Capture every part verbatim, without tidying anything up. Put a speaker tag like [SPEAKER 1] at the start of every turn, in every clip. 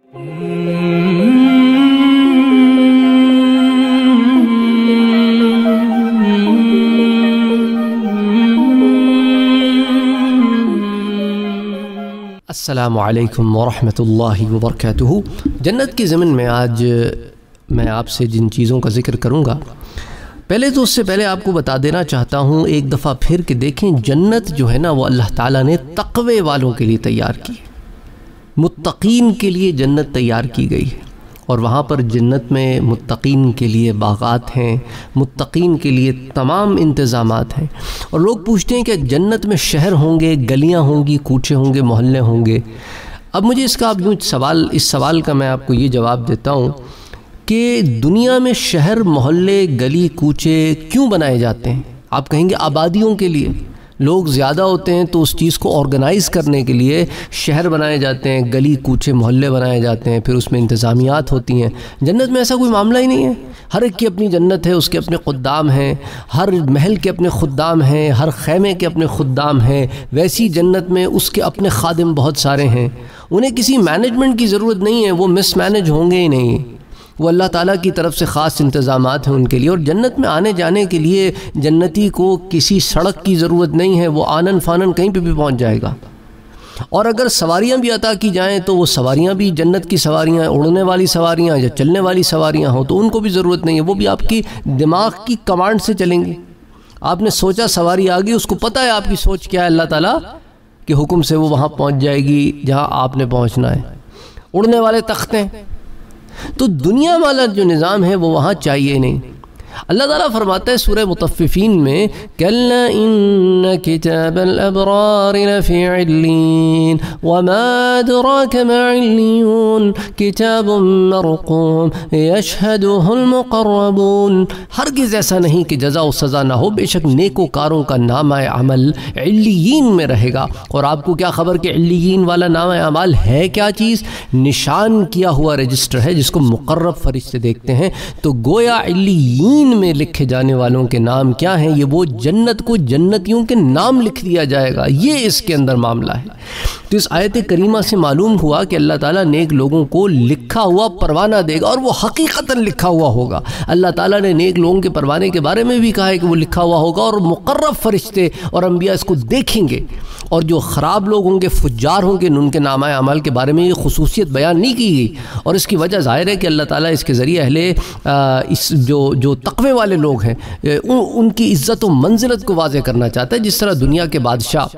[SPEAKER 1] السلام علیکم ورحمۃ اللہ وبرکاتہ۔ جنت کی زمین میں آج میں آپ سے جن چیزوں کا ذکر کروں گا، پہلے تو اس سے پہلے آپ کو بتا دینا چاہتا ہوں ایک دفعہ پھر کہ دیکھیں جنت جو ہے نا وہ اللہ تعالیٰ نے تقوی والوں کے لیے تیار کی، متقین کے لیے جنت تیار کی گئی ہے، اور وہاں پر جنت میں متقین کے لیے باغات ہیں، متقین کے لیے تمام انتظامات ہیں۔ اور لوگ پوچھتے ہیں کہ جنت میں شہر ہوں گے، گلیاں ہوں گی، کوچے ہوں گے، محلے ہوں گے۔ اب مجھے اس کا اب یوں سوال اس سوال کا میں آپ کو یہ جواب دیتا ہوں کہ دنیا میں شہر، محلے، گلی، کوچے کیوں بنائے جاتے ہیں؟ آپ کہیں گے آبادیوں کے لیے، لوگ زیادہ ہوتے ہیں تو اس چیز کو آرگنائز کرنے کے لیے شہر بنائے جاتے ہیں، گلی کوچے محلے بنائے جاتے ہیں، پھر اس میں انتظامیات ہوتی ہیں۔ جنت میں ایسا کوئی معاملہ ہی نہیں ہے، ہر ایک کی اپنی جنت ہے، اس کے اپنے خدام ہیں، ہر محل کے اپنے خدام ہیں، ہر خیمے کے اپنے خدام ہیں۔ ویسی جنت میں اس کے اپنے خادم بہت سارے ہیں، انہیں کسی مینجمنٹ کی ضرورت نہیں ہے، وہ مس مینج ہوں گے ہی نہیں، وہ اللہ تعالیٰ کی طرف سے خاص انتظامات ہیں ان کے لیے۔ اور جنت میں آنے جانے کے لیے جنتی کو کسی سڑک کی ضرورت نہیں ہے، وہ آنن فانن کہیں پہ بھی پہنچ جائے گا۔ اور اگر سواریاں بھی عطا کی جائیں تو وہ سواریاں بھی جنت کی سواریاں، اڑنے والی سواریاں یا چلنے والی سواریاں ہوں تو ان کو بھی ضرورت نہیں ہے، وہ بھی آپ کی دماغ کی کمانڈ سے چلیں گی۔ آپ نے سوچا سواری آ گئی، اس کو پتہ ہے آپ کی سوچ کیا ہے، اللہ تعالیٰ کے حکم سے وہ وہاں پہنچ جائے گی جہاں آپ نے پہنچنا ہے۔ اڑنے والے تختے، تو دنیا والا جو نظام ہے وہ وہاں چاہیے نہیں۔ اللہ تعالیٰ فرماتا ہے سورہ مطففین میں کَلَّا إِنَّ كِتَابَ الْأَبْرَارِ لَفِي عِلِّيِّينَ وَمَا أَدْرَاكَ مَا عِلِّيُّونَ كِتَابٌ مَّرْقُومٌ يَشْهَدُهُ الْمُقَرَّبُونَ۔ ہرگز ایسا نہیں کہ جزا و سزا نہ ہو، بے شک نیکوکاروں کا نامہ عمل علیین میں رہے گا۔ اور آپ کو کیا خبر کہ علیین والا نامہ عمل ہے کیا چیز؟ نشان کیا ہوا رجسٹر ہے جس کو مقرب فرشتے دیکھتے ہیں۔ تو گویا علیین میں لکھے جانے والوں کے نام کیا ہیں؟ یہ وہ جنت کو جنتیوں کے نام لکھ دیا جائے گا، یہ اس کے اندر معاملہ ہے۔ تو اس آیت کریمہ سے معلوم ہوا کہ اللہ تعالیٰ نیک لوگوں کو لکھا ہوا پروانہ دے گا، اور وہ حقیقتاً لکھا ہوا ہوگا۔ اللہ تعالیٰ نے نیک لوگوں کے پروانے کے بارے میں بھی کہا ہے کہ وہ لکھا ہوا ہوگا، اور مقرب فرشتے اور انبیاء اس کو دیکھیں گے۔ اور جو خراب لوگ ہوں گے، فجار ہوں گے، ان کے نامہ اعمال کے بارے میں یہ خصوصیت بیان نہیں کی گئی، اور اس کی وجہ ظاہر ہے کہ اللہ تعالیٰ اس کے ذریعے اہل اس جو جو تقوی والے لوگ ہیں ان کی عزت و منزلت کو واضح کرنا چاہتا ہے۔ جس طرح دنیا کے بادشاہ،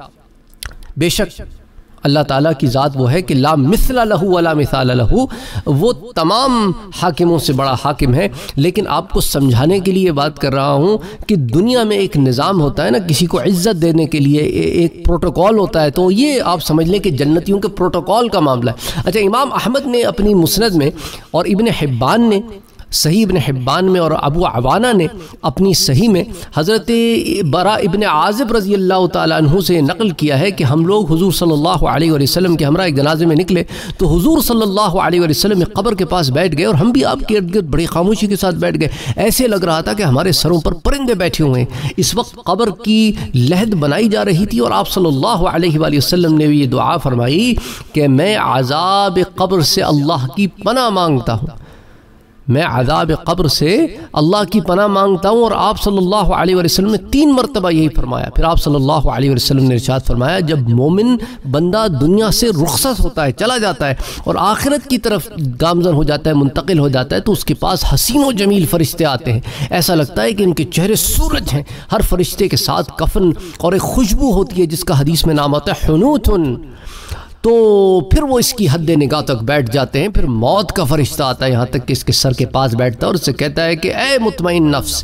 [SPEAKER 1] بے شک اللہ تعالیٰ کی ذات وہ ہے کہ لا مثل لہ ولا مثال لہ، وہ تمام حاکموں سے بڑا حاکم ہے۔ لیکن آپ کو سمجھانے کے لیے بات کر رہا ہوں کہ دنیا میں ایک نظام ہوتا ہے نا، کسی کو عزت دینے کے لیے ایک پروٹوکول ہوتا ہے، تو یہ آپ سمجھ لیں کہ جنتیوں کے پروٹوکول کا معاملہ ہے۔ اچھا، امام احمد نے اپنی مسند میں، اور ابن حبان نے صحیح ابن حبان میں، اور ابو عوانہ نے اپنی صحیح میں حضرت برا ابن عازب رضی اللہ تعالیٰ عنہ سے نقل کیا ہے کہ ہم لوگ حضور صلی اللہ علیہ وسلم کے ہمراہ ایک جنازے میں نکلے تو حضور صلی اللہ علیہ وسلم قبر کے پاس بیٹھ گئے، اور ہم بھی آپ کے ارد گرد بڑی خاموشی کے ساتھ بیٹھ گئے، ایسے لگ رہا تھا کہ ہمارے سروں پر پرندے بیٹھے ہوئے ہیں۔ اس وقت قبر کی لحد بنائی جا رہی تھی، اور آپ صلی اللہ علیہ وآلہ وسلم نے یہ دعا فرمائی کہ میں عذاب قبر سے اللہ کی پناہ مانگتا ہوں، میں عذاب قبر سے اللہ کی پناہ مانگتا ہوں۔ اور آپ صلی اللہ علیہ وسلم نے تین مرتبہ یہی فرمایا۔ پھر آپ صلی اللہ علیہ وسلم نے ارشاد فرمایا جب مومن بندہ دنیا سے رخصت ہوتا ہے، چلا جاتا ہے، اور آخرت کی طرف گامزن ہو جاتا ہے، منتقل ہو جاتا ہے، تو اس کے پاس حسین و جمیل فرشتے آتے ہیں، ایسا لگتا ہے کہ ان کے چہرے سورج ہیں۔ ہر فرشتے کے ساتھ کفن اور ایک خوشبو ہوتی ہے جس کا حدیث میں نام آتا ہے حنوتن۔ تو پھر وہ اس کی حد نگاہ تک بیٹھ جاتے ہیں۔ پھر موت کا فرشتہ آتا ہے، یہاں تک کہ اس کے سر کے پاس بیٹھتا ہے اور اس سے کہتا ہے کہ اے مطمئن نفس،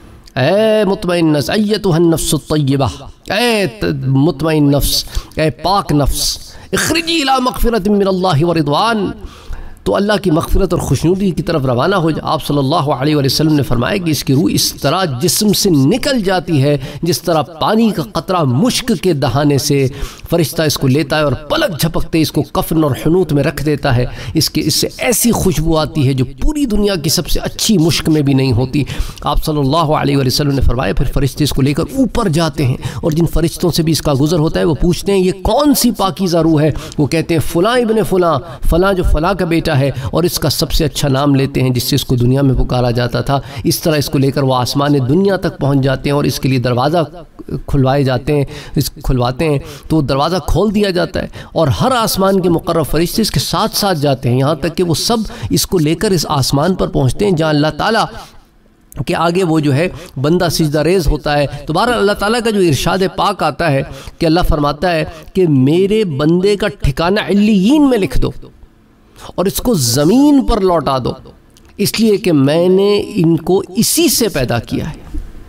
[SPEAKER 1] اے مطمئن نفس، ایتها النفس الطیبہ، اے مطمئن نفس، اے پاک نفس، اخرجی الی مغفرۃ من اللہ ورضوان، تو اللہ کی مغفرت اور خوشنودی کی طرف روانہ ہو جائے۔ آپ صلی اللہ علیہ وسلم نے فرمایا کہ اس کی روح اس طرح جسم سے نکل جاتی ہے جس طرح پانی کا قطرہ مشک کے دہانے سے فرشتہ اس کو لیتا ہے اور پلک جھپکتے اس کو کفن اور حنوت میں رکھ دیتا ہے۔ اس کے اس سے ایسی خوشبو آتی ہے جو پوری دنیا کی سب سے اچھی مشک میں بھی نہیں ہوتی۔ آپ صلی اللہ علیہ وسلم نے فرمایا پھر فرشتے اس کو لے کر اوپر جاتے ہیں، اور جن فرشتوں سے بھی اس کا گزر ہوتا ہے وہ پوچھتے ہیں یہ کون سی پاکیزہ روح ہے؟ وہ کہتے ہیں فلاں ابن فلاں، فلاں جو فلاں کا بیٹا بھیجا ہے اور اس کا سب سے اچھا نام لیتے ہیں جس سے اس کو دنیا میں پکارا جاتا تھا، اس طرح اس کو لے کر وہ آسمان دنیا تک پہنچ جاتے ہیں اور اس کے لیے دروازہ کھلوائے جاتے ہیں، اس کھلواتے ہیں تو دروازہ کھول دیا جاتا ہے اور ہر آسمان کے مقرر فرشتے اس کے ساتھ ساتھ جاتے ہیں، یہاں تک کہ وہ سب اس کو لے کر اس آسمان پر پہنچتے ہیں جہاں اللہ تعالیٰ کہ آگے وہ جو ہے بندہ سجدہ ریز ہوتا ہے۔ تو بہرحال اللہ تعالیٰ کا جو ارشاد پاک آتا ہے کہ اللہ فرماتا ہے کہ میرے بندے کا ٹھکانہ علیین میں لکھ دو اور اس کو زمین پر لوٹا دو، اس لیے کہ میں نے ان کو اسی سے پیدا کیا ہے،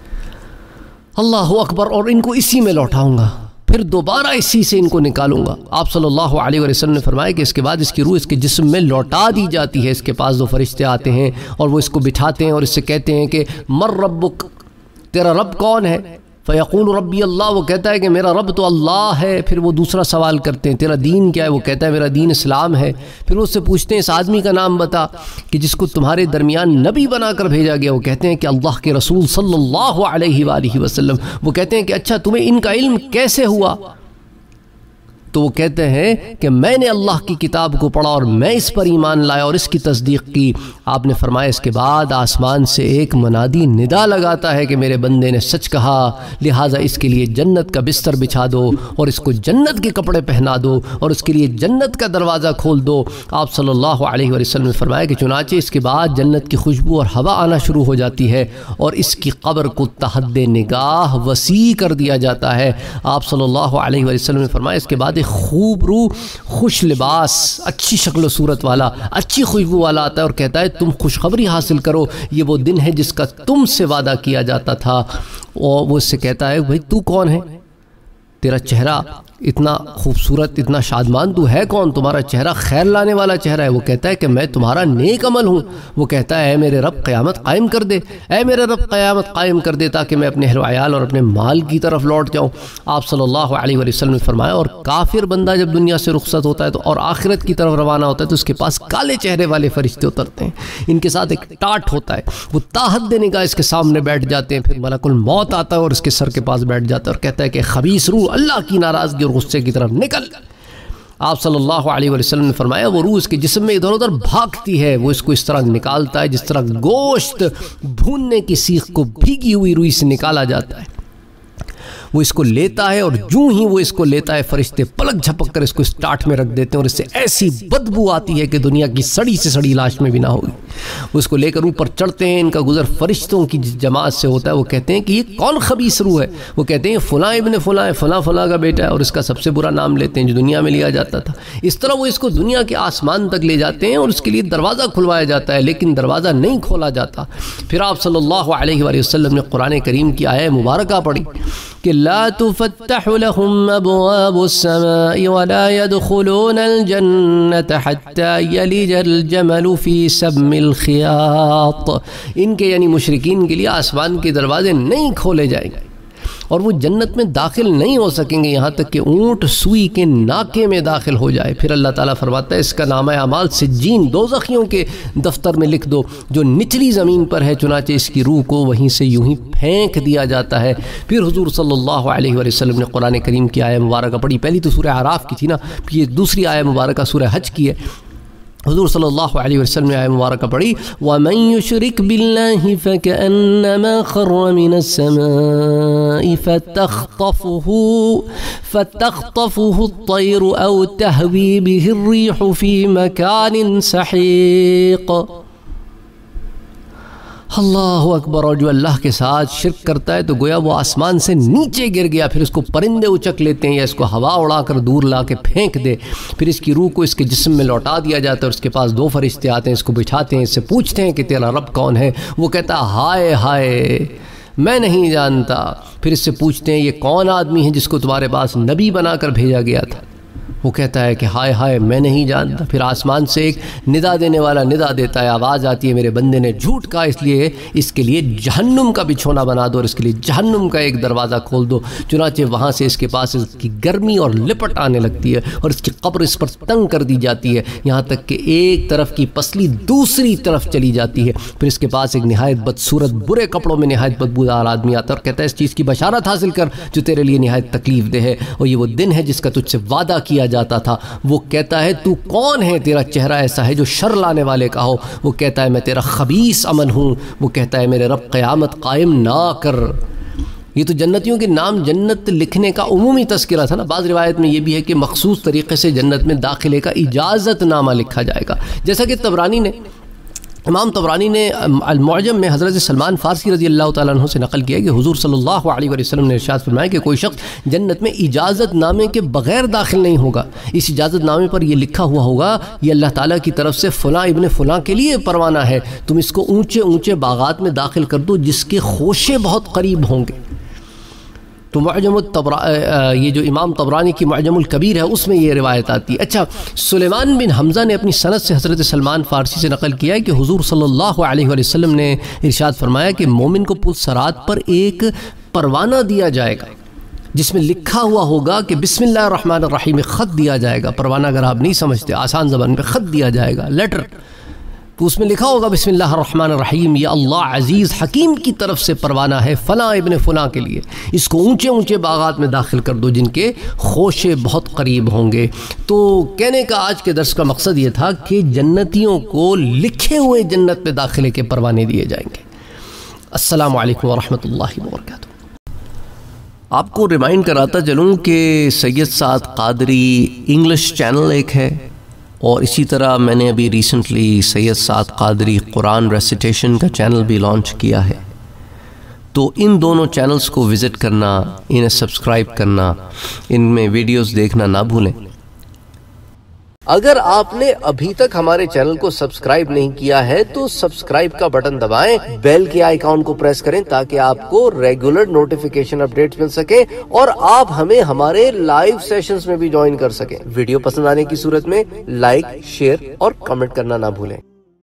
[SPEAKER 1] اللہ اکبر، اور ان کو اسی میں لوٹاؤں گا، پھر دوبارہ اسی سے ان کو نکالوں گا۔ آپ صلی اللہ علیہ وسلم نے فرمایا کہ اس کے بعد اس کی روح اس کے جسم میں لوٹا دی جاتی ہے، اس کے پاس دو فرشتے آتے ہیں اور وہ اس کو بٹھاتے ہیں اور اس سے کہتے ہیں کہ مر ربک، تیرا رب کون ہے؟ فیقول ربی اللہ، وہ کہتا ہے کہ میرا رب تو اللہ ہے۔ پھر وہ دوسرا سوال کرتے ہیں تیرا دین کیا ہے؟ وہ کہتا ہے میرا دین اسلام ہے۔ پھر وہ اس سے پوچھتے ہیں اس آدمی کا نام بتا کہ جس کو تمہارے درمیان نبی بنا کر بھیجا گیا۔ وہ کہتے ہیں کہ اللہ کے رسول صلی اللہ علیہ وآلہ وسلم۔ وہ کہتے ہیں کہ اچھا تمہیں ان کا علم کیسے ہوا؟ تو وہ کہتے ہیں کہ میں نے اللہ کی کتاب کو پڑھا اور میں اس پر ایمان لایا اور اس کی تصدیق کی۔ آپ نے فرمایا اس کے بعد آسمان سے ایک منادی ندا لگاتا ہے کہ میرے بندے نے سچ کہا، لہٰذا اس کے لیے جنت کا بستر بچھا دو اور اس کو جنت کے کپڑے پہنا دو اور اس کے لیے جنت کا دروازہ کھول دو۔ آپ صلی اللہ علیہ وسلم نے فرمایا کہ چنانچہ اس کے بعد جنت کی خوشبو اور ہوا آنا شروع ہو جاتی ہے اور اس کی قبر کو تحد نگاہ وسیع کر دیا جاتا ہے۔ آپ صلی اللہ علیہ وسلم نے فرمایا اس کے بعد خوب روح، خوش لباس، اچھی شکل و صورت والا، اچھی خوشبو والا آتا ہے اور کہتا ہے تم خوشخبری حاصل کرو، یہ وہ دن ہے جس کا تم سے وعدہ کیا جاتا تھا۔ اور وہ اس سے کہتا ہے بھئی تو کون ہے؟ تیرا چہرہ اتنا خوبصورت، اتنا شادمان، تو ہے کون؟ تمہارا چہرہ خیر لانے والا چہرہ ہے۔ وہ کہتا ہے کہ میں تمہارا نیک عمل ہوں۔ وہ کہتا ہے اے میرے رب قیامت قائم کر دے، اے میرے رب قیامت قائم کر دے تاکہ میں اپنے اہل و عیال اور اپنے مال کی طرف لوٹ جاؤں۔ آپ صلی اللہ علیہ وسلم نے فرمایا اور کافر بندہ جب دنیا سے رخصت ہوتا ہے تو اور آخرت کی طرف روانہ ہوتا ہے تو اس کے پاس کالے چہرے والے فرشتے اترتے ہیں، ان کے ساتھ ایک ٹاٹ ہوتا ہے، وہ تاحد نگاہ اس کے سامنے بیٹھ جاتے ہیں۔ پھر ملک الموت آتا ہے اور اس کے سر کے پاس بیٹھ جاتا ہے اور کہتا ہے کہ خبیث روح، اللہ کی ناراضگی اور غصے کی طرف نکل۔ آپ صلی اللہ علیہ وسلم نے فرمایا وہ روح اس کے جسم میں ادھر ادھر بھاگتی ہے، وہ اس کو اس طرح نکالتا ہے جس طرح گوشت بھوننے کی سیخ کو بھیگی ہوئی روئی سے نکالا جاتا ہے۔ وہ اس کو لیتا ہے اور جوں ہی وہ اس کو لیتا ہے فرشتے پلک جھپک کر اس کو اس ٹاٹ میں رکھ دیتے ہیں اور اس سے ایسی بدبو آتی ہے کہ دنیا کی سڑی سے سڑی لاش میں بھی نہ ہوگی۔ وہ اس کو لے کر اوپر چڑھتے ہیں، ان کا گزر فرشتوں کی جماعت سے ہوتا ہے۔ وہ کہتے ہیں کہ یہ کون خبیث روح ہے؟ وہ کہتے ہیں فلاں ابن فلاں ہے، فلاں فلاں کا بیٹا ہے، اور اس کا سب سے برا نام لیتے ہیں جو دنیا میں لیا جاتا تھا۔ اس طرح وہ اس کو دنیا کے آسمان تک لے جاتے ہیں اور اس کے لیے دروازہ کھلوایا جاتا ہے، لیکن دروازہ نہیں کھولا جاتا۔ پھر آپ صلی اللہ علیہ وآلہ وسلم نے قرآن کریم کی آیہ مبارکہ پڑھی کہ لا تفتح لهم ابواب السماء ولا يدخلون الجنة حتى يلج الجمل في سم الخياط۔ ان کے یعنی مشرکین کے لیے آسمان کے دروازے نہیں کھولے جائیں گے اور وہ جنت میں داخل نہیں ہو سکیں گے یہاں تک کہ اونٹ سوئی کے ناکے میں داخل ہو جائے۔ پھر اللہ تعالیٰ فرماتا ہے اس کا نامہ اعمال سجین دوزخیوں کے دفتر میں لکھ دو جو نچلی زمین پر ہے، چنانچہ اس کی روح کو وہیں سے یوں ہی پھینک دیا جاتا ہے۔ پھر حضور صلی اللہ علیہ وآلہ وسلم نے قرآن کریم کی آیہ مبارکہ پڑھی، پہلی تو سورہ اعراف کی تھی نا، پھر یہ دوسری آیہ مبارکہ سورہ حج کی ہے۔ حضور صلی اللہ علیہ وسلم نے آیہ مبارکہ پڑھی وَمَن يُشْرِكْ بِاللَّهِ فَكَأَنَّمَا خَرَّ مِنَ السَّمَاءِ فَتَخْطَفُهُ فَتَخْطَفُهُ الطَّيْرُ أَوْ تَهْوِي بِهِ الرِّيحُ فِي مَكَانٍ سَحِيقٍ۔ اللہ اکبر۔ اور جو اللہ کے ساتھ شرک کرتا ہے تو گویا وہ آسمان سے نیچے گر گیا، پھر اس کو پرندے اچک لیتے ہیں یا اس کو ہوا اڑا کر دور لا کے پھینک دے، پھر اس کی روح کو اس کے جسم میں لوٹا دیا جاتا ہے اور اس کے پاس دو فرشتے آتے ہیں، اس کو بٹھاتے ہیں، اس سے پوچھتے ہیں کہ تیرا رب کون ہے؟ وہ کہتا ہے ہائے ہائے میں نہیں جانتا۔ پھر اس سے پوچھتے ہیں یہ کون آدمی ہے جس کو تمہارے پاس نبی بنا کر بھیجا گیا تھا؟ وہ کہتا ہے کہ ہائے ہائے میں نہیں جانتا۔ پھر آسمان سے ایک ندا دینے والا ندا دیتا ہے، آواز آتی ہے میرے بندے نے جھوٹ کہا، اس لیے اس کے لیے جہنم کا بچھونا بنا دو اور اس کے لیے جہنم کا ایک دروازہ کھول دو۔ چنانچہ وہاں سے اس کے پاس اس کی گرمی اور لپٹ آنے لگتی ہے اور اس کی قبر اس پر تنگ کر دی جاتی ہے، یہاں تک کہ ایک طرف کی پسلی دوسری طرف چلی جاتی ہے۔ پھر اس کے پاس ایک نہایت بدصورت برے کپڑوں میں نہایت بدبودار آدمی آتا ہے اور کہتا ہے اس چیز کی بشارت حاصل کر جو تیرے لیے نہایت تکلیف دہ ہے، اور یہ وہ دن ہے جس کا تجھ سے وعدہ کیا جاتا تھا. وہ کہتا ہے تو کون ہے، تیرا چہرہ ایسا ہے جو شر لانے والے کا ہو. وہ کہتا ہے میں تیرا خبیث عمل ہوں. وہ کہتا ہے میرے رب قیامت قائم نہ کر. یہ تو جنتیوں کے نام جنت لکھنے کا عمومی تذکرہ تھا نا. بعض روایت میں یہ بھی ہے کہ مخصوص طریقے سے جنت میں داخلے کا اجازت نامہ لکھا جائے گا. جیسا کہ طبرانی نے امام طبرانی نے المعجم میں حضرت سلمان فارسی رضی اللہ تعالیٰ عنہ سے نقل کیا کہ حضور صلی اللہ علیہ وسلم نے ارشاد فرمایا کہ کوئی شخص جنت میں اجازت نامے کے بغیر داخل نہیں ہوگا. اس اجازت نامے پر یہ لکھا ہوا ہوگا یہ اللہ تعالیٰ کی طرف سے فلاں ابن فلاں کے لیے پروانہ ہے، تم اس کو اونچے اونچے باغات میں داخل کر دو جس کے خوشے بہت قریب ہوں گے. تو معجم الطبرا یہ جو امام طبرانی کی معجم الکبیر ہے اس میں یہ روایت آتی ہے. اچھا، سلیمان بن حمزہ نے اپنی سند سے حضرت سلمان فارسی سے نقل کیا ہے کہ حضور صلی اللہ علیہ وسلم نے ارشاد فرمایا کہ مومن کو پلسرات پر ایک پروانہ دیا جائے گا جس میں لکھا ہوا ہوگا کہ بسم اللہ الرحمن الرحیم. خط دیا جائے گا. پروانہ اگر آپ نہیں سمجھتے، آسان زبان پہ خط دیا جائے گا، لیٹر. تو اس میں لکھا ہوگا بسم اللہ الرحمن الرحیم، یہ اللہ عزیز حکیم کی طرف سے پروانہ ہے فلاں ابن فلاں کے لیے. اس کو اونچے اونچے باغات میں داخل کر دو جن کے خوشے بہت قریب ہوں گے. تو کہنے کا آج کے درس کا مقصد یہ تھا کہ جنتیوں کو لکھے ہوئے جنت میں داخلے کے پروانے دیے جائیں گے. السلام علیکم ورحمۃ اللہ وبرکاتہ. آپ کو ریمائنڈ کراتا چلوں کہ سید سعد قادری انگلش چینل ایک ہے، اور اسی طرح میں نے ابھی ریسنٹلی سید سعد قادری قرآن ریسیٹیشن کا چینل بھی لانچ کیا ہے. تو ان دونوں چینلز کو وزٹ کرنا، انہیں سبسکرائب کرنا، ان میں ویڈیوز دیکھنا نہ بھولیں. اگر آپ نے ابھی تک ہمارے چینل کو سبسکرائب نہیں کیا ہے تو سبسکرائب کا بٹن دبائیں، بیل کے آئیکن کو پریس کریں تاکہ آپ کو ریگولر نوٹیفیکیشن اپڈیٹس مل سکے اور آپ ہمیں ہمارے لائیو سیشنز میں بھی جوائن کر سکیں. ویڈیو پسند آنے کی صورت میں لائک، شیئر اور کمنٹ کرنا نہ بھولیں.